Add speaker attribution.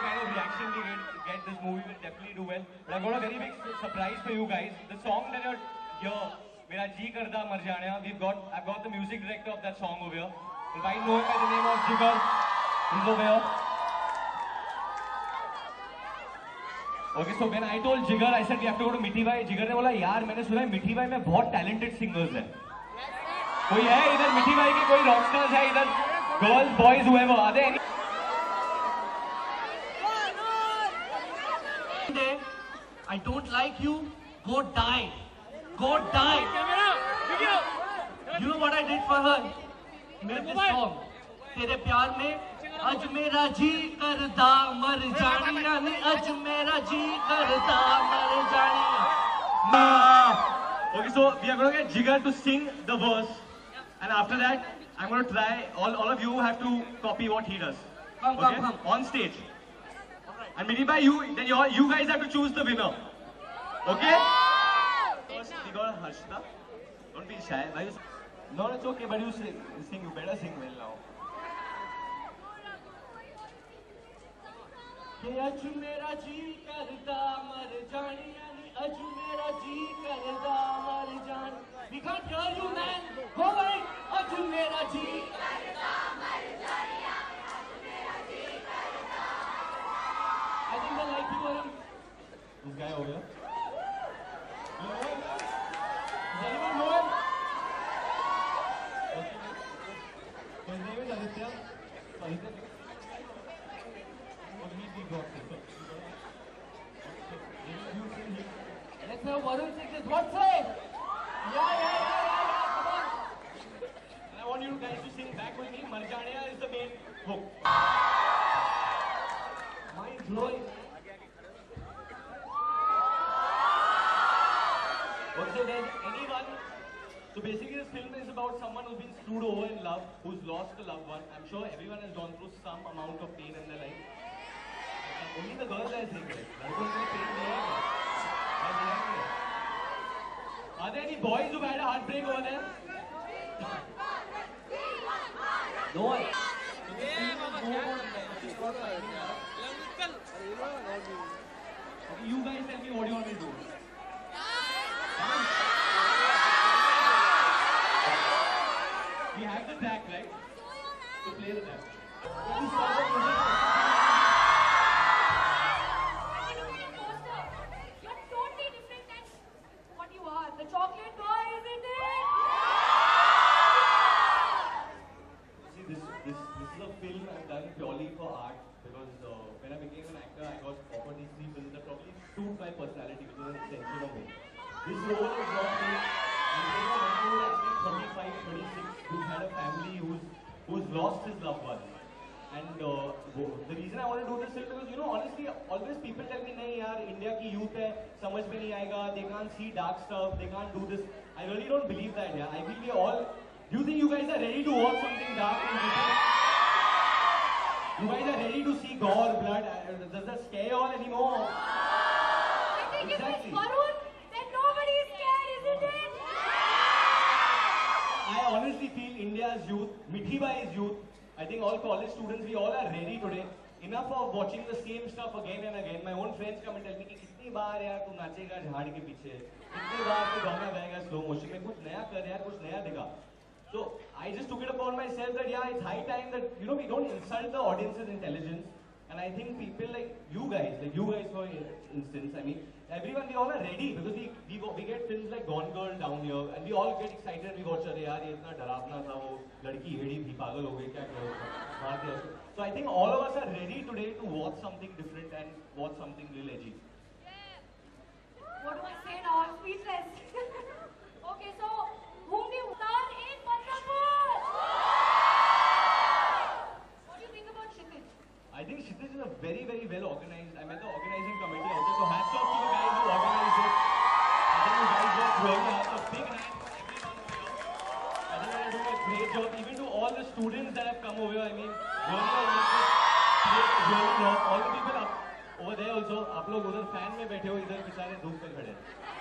Speaker 1: kind of reaction we get, this movie will definitely do well. But I've got a very big surprise for you guys. The song that you're here, Mera Ji Karda Mar Jana, I've got the music director of that song over here. You might know him by the name of Jigar. He's over here. Okay, so when I told Jigar, I said we have to go to Mithi Bhai. Jigar ने बोला यार मैंने सुना है मिठी भाई में बहुत talented singers हैं. कोई है इधर मिठी भाई के कोई rock stars है इधर? Girls, boys, whoever. Are there any?
Speaker 2: I don't like you. Go die. Go die. You know what I did for her? Made this song. तेरे प्यार में आज मेरा जी करदा मर जानी यानी आज मेरा जी करदा मर जानी.
Speaker 1: Okay, so we are going to get Jigar to sing the verse, and after that, I'm going to try. All of you have to copy what he does.
Speaker 2: Come.
Speaker 1: On stage. And Mithi bhai, you guys have to choose the winner. Okay? First, we got Harshita. Don't be shy. No, it's okay, but you sing. You better sing well now.
Speaker 2: आज मेरा जी करदा मर जानी यानी आज मेरा जी करदा मर जानी. We can't hear you, man. Go away. आज मेरा जी करदा मर जानी यानी आज मेरा जी करदा. I think they like you, Varun.
Speaker 1: This guy over here. You know him?
Speaker 2: Does anyone know him?
Speaker 1: Okay. His name is Aditya.
Speaker 2: Let's have Varun sing this. What's it? Yeah. Come on.
Speaker 1: And I want you guys to sing back with me. Marjaniya is the main hook.
Speaker 2: Mind blowing.
Speaker 1: Okay, so there's anyone. So basically, this film is about someone who's been screwed over in love, who's lost a loved one. I'm sure everyone has gone through some amount of pain in their life. Only the girls are saying it. Are there any boys who've had a heartbreak over there? No one. Okay, you guys tell me what you want me to do. We have the track, right? So play the track.
Speaker 3: The chocolate boy, isn't it?
Speaker 1: See, this is a film I've done purely for art because when I became an actor, I got offered these three films that probably suit my personality, which is an extension of me. This role is not me. I'm playing a man who's actually 35, 36, who's had a family, who's lost his loved one. And the reason I want to do this is because, you know, honestly, always people tell me, nahi yaar, India ki youth hai, samajh mein nahi aayega, they can't see dark stuff, they can't do this. I really don't believe that, yeah. I feel we all, do you think you guys are ready to watch something dark and different? You guys are ready to see gore, blood? Does that scare you all anymore?
Speaker 3: I think exactly. If it's Varun, then nobody is scared, isn't it?
Speaker 1: I honestly feel India's youth, Mithi Bhai's youth, I think all college students, we all are ready today. Enough of watching the same stuff again and again. My own friends come and tell me कि कितनी बार यार तू नाचेगा झाड़ के पीछे, कितनी बार तू गाना गाएगा slow motion में, कुछ नया कर यार, कुछ नया दिखा. So I just took it upon myself that yeah, it's high time that, you know, we don't insult the audience's intelligence. And I think people like you guys for instance, I mean, everyone, we all are ready because we get films like Gone Girl down here and we all get excited and we watch, अरे यार ये इतना डरावना था, वो लड़की हेड़ी थी, पागल हो गई, क्या किया मार दिया उसको. So I think all of us are ready today to watch something different and watch something real edgy.
Speaker 3: What do I say now? I'm speechless. Okay, so whom do you start in Badlapur? What do you think about Kshitij?
Speaker 1: I think Kshitij is a very, very well organized. I met the organizing committee also, so hats off to the guys who organized it. I think you guys worked really hard. So big hand for everyone over here. I think they're doing a great job. Even to all the students that have come over here, I mean, all the people up over there also. आप लोग उधर fan में बैठे हो, इधर बेचारे धूप में खड़े हैं.